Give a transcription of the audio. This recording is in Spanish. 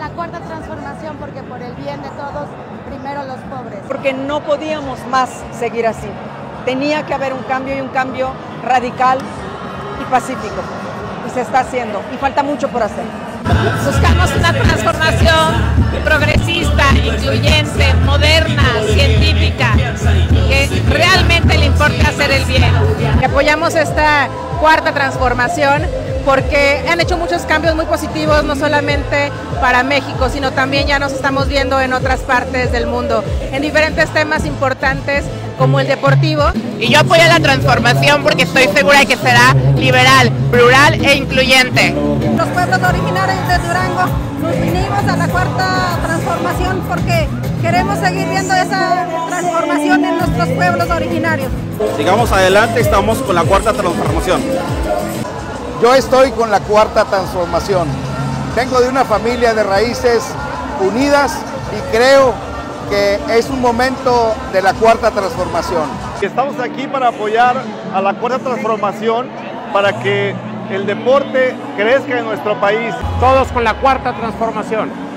cuarta transformación porque por el bien de todos, primero los pobres. Porque no podíamos más seguir así. Tenía que haber un cambio y un cambio radical y pacífico. Y se está haciendo y falta mucho por hacer. Buscamos una transformación progresista, incluyente, moderna, científica, que realmente le importa hacer el bien. Apoyamos esta cuarta transformación porque han hecho muchos cambios muy positivos, no solamente para México, sino también ya nos estamos viendo en otras partes del mundo, en diferentes temas importantes como el deportivo. Y yo apoyo la transformación porque estoy segura de que será liberal, plural e incluyente. Los pueblos originarios de Durango nos vinimos a la cuarta transformación porque queremos seguir viendo esa transformación en nuestros pueblos originarios. Sigamos adelante, estamos con la cuarta transformación. Yo estoy con la cuarta transformación. Vengo de una familia de raíces unidas y creo que es un momento de la cuarta transformación. Estamos aquí para apoyar a la cuarta transformación para que el deporte crezca en nuestro país. Todos con la cuarta transformación.